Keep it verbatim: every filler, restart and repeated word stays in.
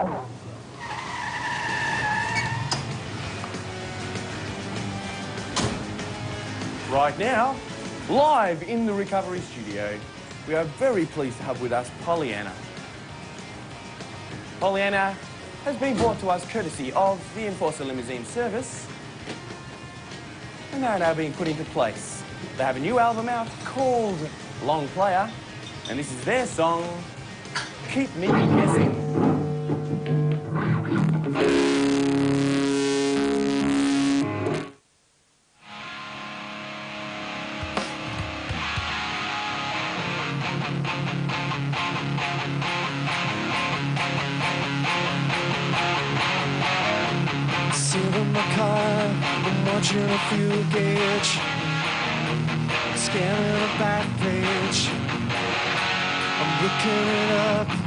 Right now, live in the recovery studio, we are very pleased to have with us Pollyanna. Pollyanna has been brought to us courtesy of the Enforcer Limousine Service, and they are now being put into place. They have a new album out called Long Player, and this is their song, Keep Me Guessing. Sit in my car, I'm watching a fuel gauge, scanning a back page, I'm looking it up.